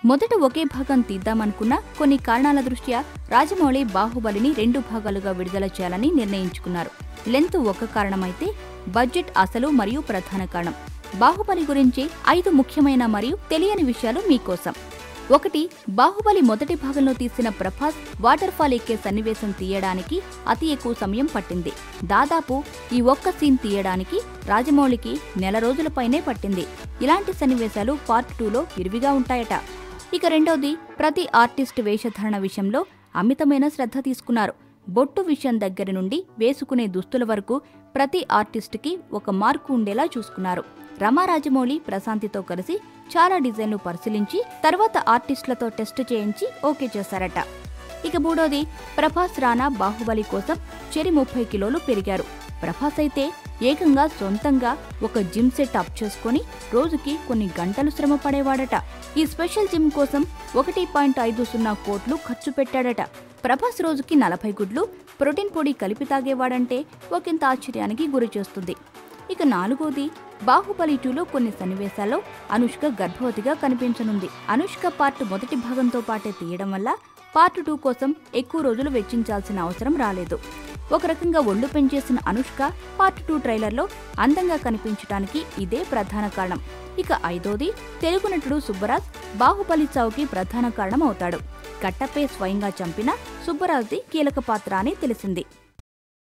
మొదట ఒకే భాగం తీద్దామనుకున్న కొన్ని కారణాల దృష్ట్యా రాజమౌళి బాహుబలిని 2 భాగాలుగా విడుదల చేయాలని నిర్ణయించుకున్నారు. లెంత్ ఒక కారణమైతే బడ్జెట్ అసలు మరియు ప్రధాన కారణం. బాహుబలి గురించి 5 ముఖ్యమైన మరియు తెలియని విషయాలు మీకోసం. 1. బాహుబలి మొదటి భాగంలో తీసిన ప్రభాస్ వాటర్ ఫాల్ ఎక్కే సన్నివేశం తీయడానికి అతి ఎక్కువ సమయం పట్టింది. దాదాపు ఈ ఒక్క సీన్ తీయడానికి రాజమౌళికి నెల రోజుల పైనే పట్టింది. ఇలాంటి సన్నివేశాలు పార్ట్ 2లో విరివిగా ఉంటాయట. ఇక రెండోది, ప్రతి ఆర్టిస్ట్ వేషధారణ విషయంలో అమితమైన శ్రద్ధ తీసుకున్నారు. బొట్టు విషయం దగ్గర నుండి వేసుకునే దుస్తుల వరకు ప్రతి ఆర్టిస్ట్కి ఒక మార్కు ఉండేలా చూసుకున్నారు. రమా రాజమౌళి ప్రశాంతితో కలిసి చాలా డిజైన్లు పరిశీలించి తర్వాత ఆర్టిస్టులతో టెస్ట్ చేయించి ఓకే చేశారట. ఇక మూడోది, ప్రభాస్ రానా బాహుబలి కోసం చెరి 30 కిలోలు పెరిగారు. ప్రభాస్ అయితే ఏకంగా సొంతంగా ఒక జిమ్ సెట్ అప్ చేసుకుని రోజుకి కొన్ని గంటలు శ్రమ పడేవాడట. ఈ స్పెషల్ జిమ్ కోసం 1.50 కోట్లు ఖర్చు పెట్టాడట. ప్రభాస్ రోజుకి 40 గుడ్లు ప్రోటీన్ పొడి కలిపి తాగేవాడంటే ఒకంత ఆశ్చర్యానికి గురి చేస్తుంది. ఇక నాలుగోది, బాహుబలి 2లో కొన్ని సన్నివేశాల్లో అనుష్క గర్భవతిగా కనిపించనుంది. అనుష్క పార్ట్ మొదటి భాగంతో పాటే తీయడం వల్ల పార్ట్ 2 కోసం ఎక్కువ రోజులు వెచ్చించాల్సిన అవసరం రాలేదు. ఒక రకంగా ఒళ్ళు పెంచేసిన అనుష్క పార్ట్ 2 ట్రైలర్లో అందంగా కనిపించడానికి ఇదే ప్రధాన కారణం. ఇక ఐదోది, తెలుగు నటుడు సుబ్బరాజ్ బాహుబలి చావుకి ప్రధాన కారణం అవుతాడు. కట్టపై స్వయంగా చంపిన సుబ్బరాజ్ది కీలక పాత్ర అని తెలిసింది.